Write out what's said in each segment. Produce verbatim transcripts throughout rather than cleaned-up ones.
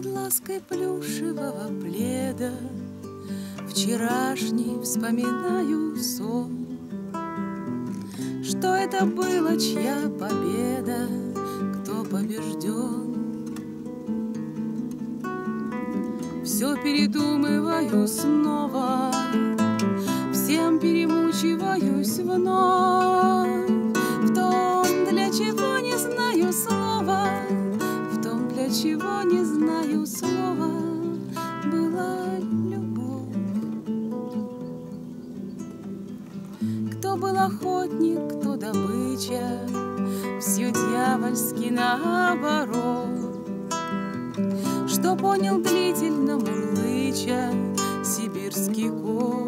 под лаской плюшевого пледа вчерашний вспоминаю сон. Что это было, чья победа, кто побежден? Все передумываю снова, всем перемучиваюсь вновь. В том, для чего не знаю слова, в том, для чего не знаю слова, была любовь. Кто был охотник, кто добыча, все дьявольски наоборот. Что понял длительно мурлыча сибирский кот.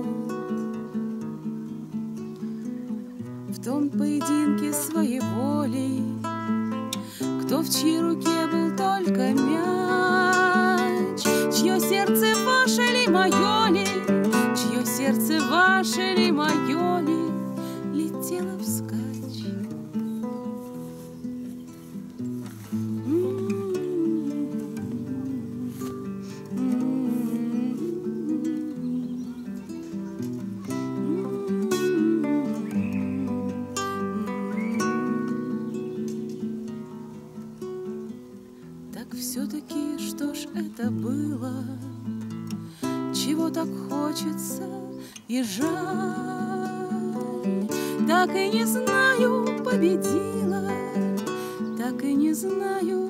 В том поединке своей воли, кто в чьей руке был только мяч, чье сердце ваше ли, мое ли, чье сердце ваше ли, мое ли, летело вскачь. Так все-таки что ж это было, чего так хочется и жаль? Так и не знаю, победила, так и не знаю,